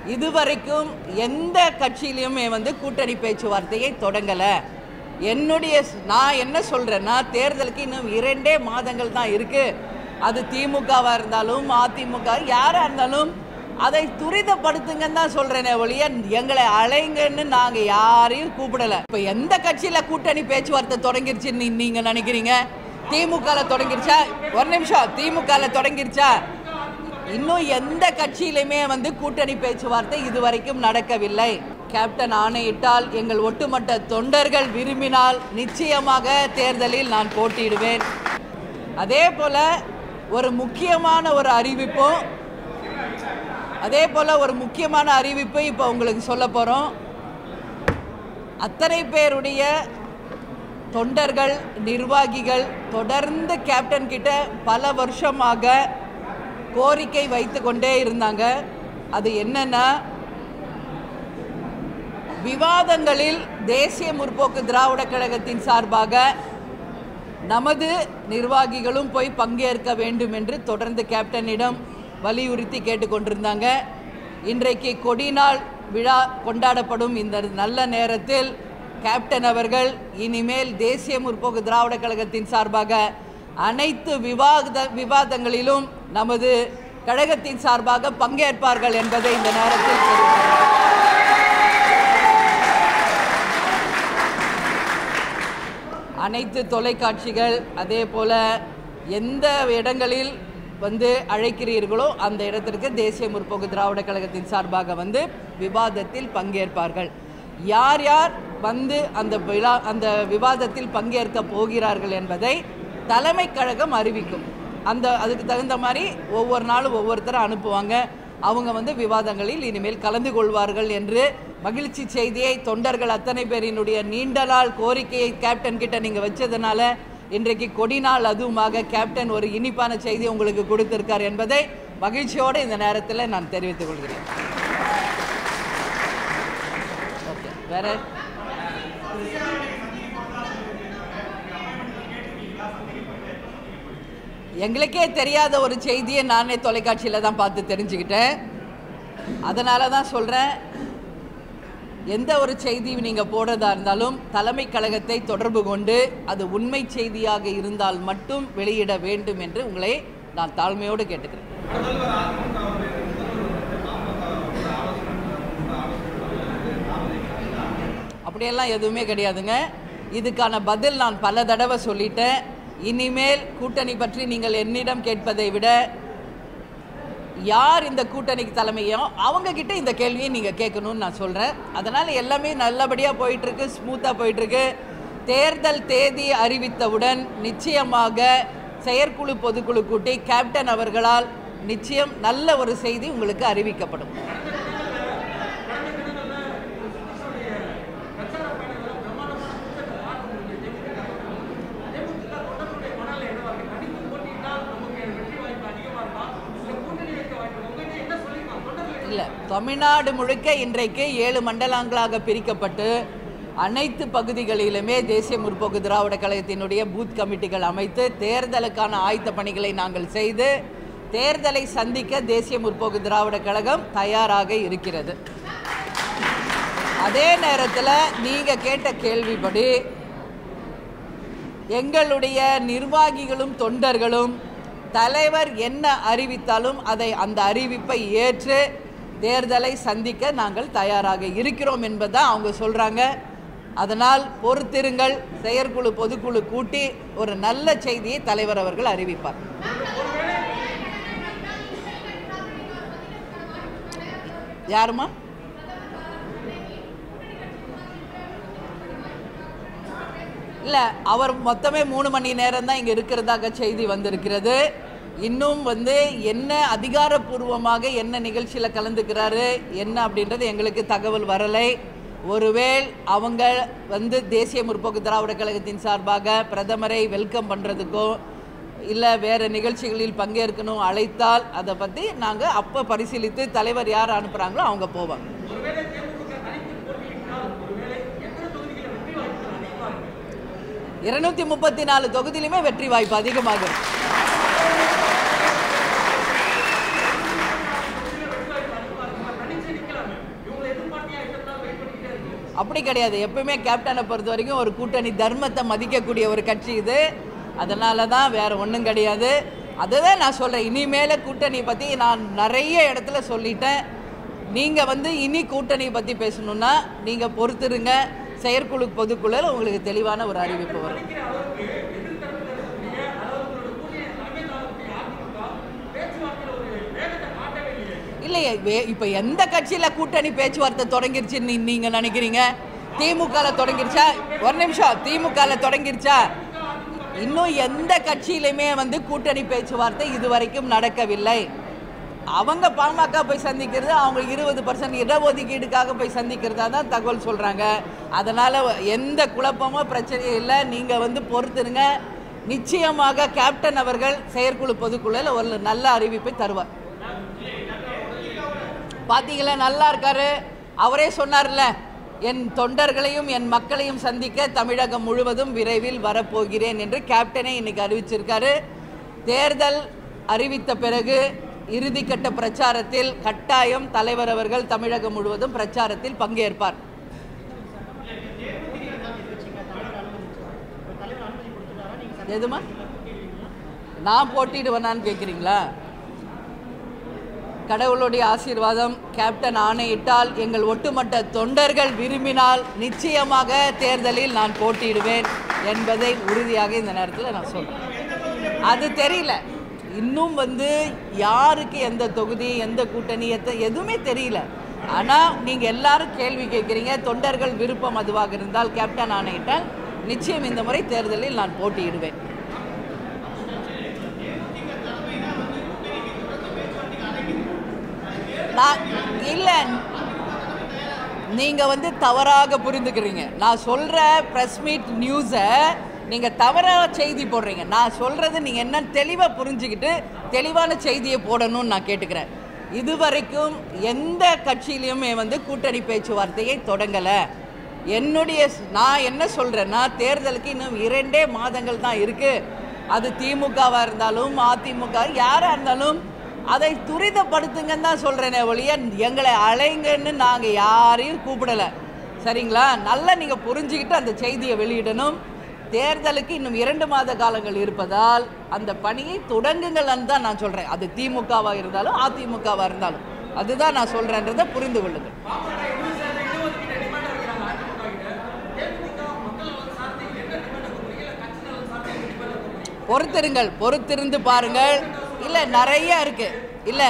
இதுவரைக்கும் எந்த கட்சியிலுமே வந்து கூட்டணி பேச்சுவார்த்தையை தொடங்கலை. நான் என்ன சொல்கிறேன்னா, தேர்தலுக்கு இன்னும் 2 மாதங்கள் தான் இருக்குது. அது திமுகவாக இருந்தாலும் அதிமுக யாராக இருந்தாலும் அதை துரிதப்படுத்துங்கன்னு தான் சொல்கிறேனே ஒழிய எங்களை அலைங்கன்னு நாங்கள் யாரையும் கூப்பிடலை. இப்போ எந்த கட்சியில் கூட்டணி பேச்சுவார்த்தை தொடங்கிருச்சுன்னு நீங்கள் நினைக்கிறீங்க? திமுகவில் தொடங்கிருச்சா? ஒரு நிமிஷம், திமுகவில் தொடங்கிருச்சா? இன்னும் எந்த கட்சியிலுமே வந்து கூட்டணி பேச்சுவார்த்தை இதுவரைக்கும் நடக்கவில்லை. கேப்டன் ஆணையிட்டால், எங்கள் ஒட்டுமொத்த தொண்டர்கள் விரும்பினால் நிச்சயமாக தேர்தலில் நான் போட்டியிடுவேன். அதே போல் ஒரு முக்கியமான அறிவிப்பு இப்போ உங்களுக்கு சொல்ல போகிறோம். அத்தனை பேருடைய தொண்டர்கள், நிர்வாகிகள் தொடர்ந்து கேப்டன் கிட்ட பல வருஷமாக கோரிக்கை வைத்து கொண்டே இருந்தாங்க. அது என்னன்னா, விவாதங்களில் தேசிய முற்போக்கு திராவிட கழகத்தின் சார்பாக நமது நிர்வாகிகளும் போய் பங்கேற்க வேண்டும் என்று தொடர்ந்து கேப்டனிடம் வலியுறுத்தி கேட்டுக்கொண்டிருந்தாங்க. இன்றைக்கு கொடிநாள் விழா கொண்டாடப்படும் இந்த நல்ல நேரத்தில் கேப்டன் அவர்கள் இனிமேல் தேசிய முற்போக்கு திராவிட கழகத்தின் சார்பாக அனைத்து விவாதங்களிலும் நமது கழகத்தின் சார்பாக பங்கேற்பார்கள் என்பதை இந்த நேரத்தில் அனைத்து தொலைக்காட்சிகள் அதே போல எந்த இடங்களில் வந்து அழைக்கிறீர்களோ அந்த இடத்திற்கு தேசிய முற்போக்கு திராவிட கழகத்தின் சார்பாக வந்து விவாதத்தில் பங்கேற்பார்கள். யார் யார் வந்து அந்த விவாதத்தில் பங்கேற்க போகிறார்கள் என்பதை தலைமை கழகம் அறிவிக்கும். அதுக்கு தகுந்த மாதிரி ஒவ்வொரு நாளும் ஒவ்வொருத்தரை அனுப்புவாங்க. அவங்க வந்து விவாதங்களில் இனிமேல் கலந்து கொள்வார்கள் என்று மகிழ்ச்சி செய்தியை தொண்டர்கள் அத்தனை பேரினுடைய நீண்ட நாள் கோரிக்கையை கேப்டன் கிட்ட நீங்கள் வச்சதுனால இன்றைக்கு கொடிநாள் அதுவுமாக கேப்டன் ஒரு இனிப்பான செய்தி உங்களுக்கு கொடுத்திருக்கார் என்பதை மகிழ்ச்சியோடு இந்த நேரத்தில் நான் தெரிவித்துக் கொள்கிறேன். ஓகே, வேற எங்களுக்கே தெரியாத ஒரு செய்தியை நானே தொலைக்காட்சியில் தான் பார்த்து தெரிஞ்சுக்கிட்டேன். அதனால தான் சொல்கிறேன், எந்த ஒரு செய்தி நீங்கள் போடுறதா இருந்தாலும் தலைமை கழகத்தை தொடர்பு கொண்டு அது உண்மை செய்தியாக இருந்தால் மட்டும் வெளியிட வேண்டும் என்று உங்களை நான் தாழ்மையோடு கேட்டுக்கிறேன். அப்படியெல்லாம் எதுவுமே கிடையாதுங்க. இதுக்கான பதில் நான் பல தடவை சொல்லிட்டேன். இனிமேல் கூட்டணி பற்றி நீங்கள் என்னிடம் கேட்பதை விட யார் இந்த கூட்டணிக்கு தலைமையோ அவங்க கிட்ட இந்த கேள்வியை நீங்கள் கேட்கணும்னு நான் சொல்கிறேன். அதனால் எல்லாமே நல்லபடியாக போயிட்டுருக்கு, ஸ்மூத்தாக போயிட்டுருக்கு. தேர்தல் தேதி அறிவித்தவுடன் நிச்சயமாக செயற்குழு பொதுக்குழு கூட்டி கேப்டன் அவர்களால் நிச்சயம் நல்ல ஒரு செய்தி உங்களுக்கு அறிவிக்கப்படும். இல்லை, தமிழ்நாடு முழுக்க இன்றைக்கு 7 மண்டலங்களாக பிரிக்கப்பட்டு அனைத்து பகுதிகளிலுமே தேசிய முற்போக்கு திராவிட கழகத்தினுடைய பூத் கமிட்டிகள் அமைத்து தேர்தலுக்கான ஆயத்த பணிகளை நாங்கள் செய்து தேர்தலை சந்திக்க தேசிய முற்போக்கு திராவிட கழகம் தயாராக இருக்கிறது. அதே நேரத்தில் நீங்கள் கேட்ட கேள்விப்படி எங்களுடைய நிர்வாகிகளும் தொண்டர்களும் தலைவர் என்ன அறிவித்தாலும் அந்த அறிவிப்பை ஏற்று தேர்தலை சந்திக்க நாங்கள் தயாராக இருக்கிறோம் என்பதை அவங்க சொல்கிறாங்க. அதனால் பொறுத்திருங்கள், செயற்குழு பொதுக்குழு கூட்டி ஒரு நல்ல செய்தியை தலைவர் அவர்கள் அறிவிப்பார். யாருமா? இல்லை, அவர் மொத்தமே 3 மணி நேரம் தான் இங்கே இருக்கிறதாக செய்தி வந்திருக்கிறது. இன்னும் என்ன அதிகாரப்பூர்வமாக என்ன நிகழ்ச்சியில் கலந்துக்கிறாரு என்ன அப்படின்றது எங்களுக்கு தகவல் வரலை. ஒருவேளை அவங்க தேசிய முற்போக்கு திராவிட கழகத்தின் சார்பாக பிரதமரை வெல்கம் பண்ணுறதுக்கோ இல்லை வேறு நிகழ்ச்சிகளில் பங்கேற்கணும் அழைத்தால் அதை பற்றி நாங்கள் அப்போ பரிசீலித்து தலைவர் யார் அனுப்புகிறாங்களோ அவங்க போவாங்க. 234 தொகுதியிலுமே வெற்றி வாய்ப்பு அதிகமாகும். அப்படி கிடையாது. எப்பவுமே கேப்டனை பொறுத்த வரைக்கும் ஒரு கூட்டணி தர்மத்தை மதிக்கக்கூடிய ஒரு கட்சி இது. அதனால தான் வேறு ஒன்றும் கிடையாது. அதுதான் நான் சொல்கிறேன். இனிமேல் கூட்டணி பற்றி நான் நிறைய இடத்துல சொல்லிட்டேன். நீங்கள் இனி கூட்டணி பற்றி பேசணுன்னா நீங்கள் பொறுத்துருங்க. செயற்குழு பொதுக்குழுவில் உங்களுக்கு தெளிவான ஒரு அறிவிப்பு வரும். இல்லையே, இப்போ எந்த கட்சியில் கூட்டணி பேச்சுவார்த்தை தொடங்கிருச்சுன்னு நீங்கள் நினைக்கிறீங்க? திமுகவில் தொடங்கிருச்சா? ஒரு நிமிஷம், திமுகவில் தொடங்கிருச்சா? இன்னும் எந்த கட்சியிலுமே கூட்டணி பேச்சுவார்த்தை இதுவரைக்கும் நடக்கவில்லை. அவங்க பாமக போய் சந்திக்கிறது, அவங்க 20% இடஒதுக்கீடுக்காக போய் சந்திக்கிறதா தான் தகவல் சொல்கிறாங்க. அதனால் எந்த குழப்பமோ பிரச்சனையும் இல்லை. நீங்கள் பொறுத்துருங்க. நிச்சயமாக கேப்டன் அவர்கள் செயற்குழு பொதுக்குழுவில் ஒரு நல்ல அறிவிப்பை தருவார். பார்த்தீங்களா, நல்லா இருக்காரு. அவரே சொன்னார்ல, என் தொண்டர்களையும் என் மக்களையும் சந்திக்க தமிழகம் முழுவதும் விரைவில் வரப்போகிறேன் என்று கேப்டனே இன்னைக்கு அறிவிச்சிருக்காரு. தேர்தல் அறிவித்த பிறகு இறுதிக்கட்ட பிரச்சாரத்தில் கட்டாயம் தலைவர் அவர்கள் தமிழகம் முழுவதும் பிரச்சாரத்தில் பங்கேற்பார். எதுமா நான் போட்டிடுவேனான்னு கேட்குறீங்களா? கடவுளுடைய ஆசீர்வாதம், கேப்டன் ஆணையிட்டால், எங்கள் ஒட்டுமொத்த தொண்டர்கள் விரும்பினால் நிச்சயமாக தேர்தலில் நான் போட்டியிடுவேன் என்பதை உறுதியாக இந்த நேரத்தில் நான் சொல்கிறேன். அது தெரியல இன்னும் யாருக்கு எந்த தொகுதி, எந்த கூட்டணி, எதுவுமே தெரியல. ஆனால் நீங்கள் எல்லாரும் கேள்வி கேட்குறீங்க. தொண்டர்கள் விருப்பம் அதுவாக இருந்தால், கேப்டன் ஆணையிட்டால் நிச்சயம் இந்த முறை தேர்தலில் நான் போட்டியிடுவேன். இல்லை, நீங்கள் தவறாக புரிந்துக்கிறீங்க. நான் சொல்கிற ப்ரெஸ் மீட் நியூஸை நீங்கள் தவறாக செய்தி போடுறீங்க. நான் சொல்கிறது நீங்கள் என்ன தெளிவாக புரிஞ்சுக்கிட்டு தெளிவான செய்தியை போடணும்னு நான் கேட்டுக்கிறேன். இதுவரைக்கும் எந்த கட்சியிலையுமே கூட்டணி பேச்சுவார்த்தையை தொடங்கலை. நான் என்ன சொல்கிறேன்னா, தேர்தலுக்கு இன்னும் 2 மாதங்கள் தான் இருக்குது. அது திமுகவாக இருந்தாலும் அதிமுக யாராக இருந்தாலும் அதை துரிதப்படுத்துங்கன்னு தான் சொல்கிறேனே ஒழிய எங்களை அலைங்கன்னு நாங்கள் யாரையும் கூப்பிடலை. சரிங்களா? நல்லா நீங்கள் புரிஞ்சுக்கிட்டு அந்த செய்தியை வெளியிடணும். தேர்தலுக்கு இன்னும் 2 மாத காலங்கள் இருப்பதால் அந்த பணியை தொடங்குங்கள்னு தான் நான் சொல்கிறேன். அது திமுகவாக இருந்தாலும் அதிமுகவாக இருந்தாலும் அதுதான் நான் சொல்கிறேன்றதை புரிந்து கொள்ளுங்கள். பொறுத்திருங்கள், பொறுத்திருந்து பாருங்கள். இல்லை, நிறைய இருக்கு. இல்லை,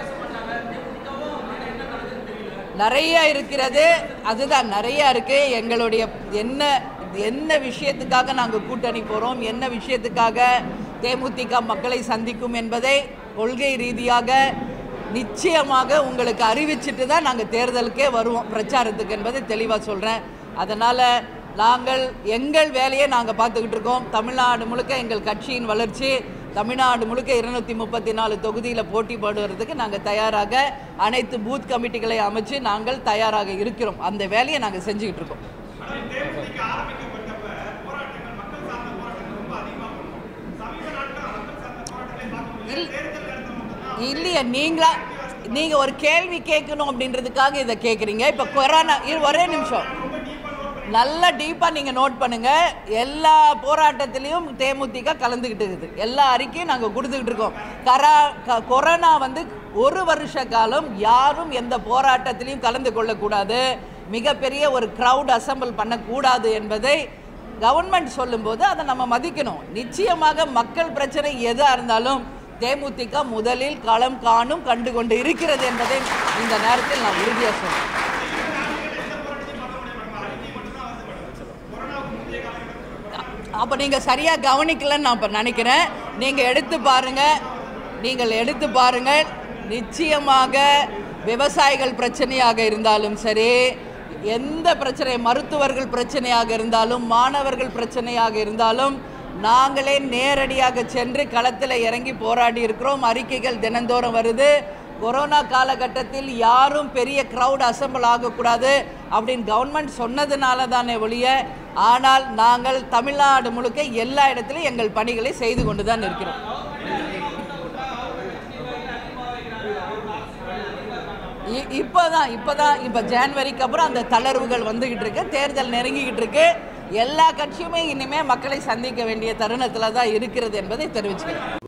நிறைய இருக்கிறது. அதுதான் நிறைய இருக்கு. எங்களுடைய என்ன விஷயத்துக்காக நாங்கள் கூட்டணி போகிறோம், என்ன விஷயத்துக்காக தேமுதிக மக்களை சந்திக்கும் என்பதை கொள்கை ரீதியாக நிச்சயமாக உங்களுக்கு அறிவிச்சிட்டு தான் நாங்கள் தேர்தலுக்கே வருவோம், பிரச்சாரத்துக்கு என்பதை தெளிவாக சொல்கிறேன். அதனால் நாங்கள் எங்கள் வேலையை நாங்கள் பார்த்துக்கிட்டு இருக்கோம். தமிழ்நாடு முழுக்க எங்கள் கட்சியின் வளர்ச்சி, தமிழ்நாடு முழுக்க 234 தொகுதியில் போட்டி போடுவதற்கு நாங்கள் தயாராக அனைத்து பூத் கமிட்டிகளை அமைச்சு நாங்கள் தயாராக இருக்கிறோம். அந்த வேலையை நாங்கள் செஞ்சுக்கிட்டு இருக்கோம். இல்லையா, நீங்கள் ஒரு கேள்வி கேட்கணும் அப்படின்றதுக்காக இதை கேட்குறீங்க. இப்போ கொரோனா, ஒரே நிமிஷம், நல்லா டீப்பாக நீங்கள் நோட் பண்ணுங்கள். எல்லா போராட்டத்திலையும் தேமுதிக கலந்துக்கிட்டு இருக்குது. எல்லா அறிக்கையும் நாங்கள் கொடுத்துக்கிட்டு இருக்கோம். கொரோனா 1 வருஷ காலம் யாரும் எந்த போராட்டத்திலையும் கலந்து கொள்ளக்கூடாது, மிகப்பெரிய ஒரு க்ரௌட் அசம்பிள் பண்ணக்கூடாது என்பதை கவர்மெண்ட் சொல்லும்போது அதை நம்ம மதிக்கணும். நிச்சயமாக மக்கள் பிரச்சனை எதாக இருந்தாலும் தேமுதிக முதலில் களம் காணும் கண்டு கொண்டு இருக்கிறது என்பதை இந்த நேரத்தில் நான் உறுதியாக சொல்றேன். அப்போ நீங்கள் சரியாக கவனிக்கலன்னு நான் இப்போ நினைக்கிறேன். நீங்கள் எடுத்து பாருங்கள். நிச்சயமாக விவசாயிகள் பிரச்சனையாக இருந்தாலும் சரி, எந்த பிரச்சனை, மருத்துவர்கள் பிரச்சனையாக இருந்தாலும், மாணவர்கள் பிரச்சனையாக இருந்தாலும் நாங்களே நேரடியாக சென்று களத்தில் இறங்கி போராடி இருக்கிறோம். அறிக்கைகள் தினந்தோறும் வருது. கொரோனா காலகட்டத்தில் யாரும் பெரிய க்ரௌட் அசம்பிள் ஆகக்கூடாது அப்படின்னு கவர்மெண்ட் சொன்னதுனால தானே ஒழிய, ஆனால் நாங்கள் தமிழ்நாடு முழுக்க எல்லா இடத்துலையும் எங்கள் பணிகளை செய்து கொண்டு தான் இருக்கிறோம். இப்போ ஜனவரிக்கு அப்புறம் அந்த தளர்வுகள் வந்துகிட்டு இருக்கு, தேர்தல் நெருங்கிக்கிட்டு இருக்கு. எல்லா கட்சியுமே இனிமேல் மக்களை சந்திக்க வேண்டிய தருணத்தில் தான் இருக்கிறது என்பதை தெரிவிச்சுக்கிறேன்.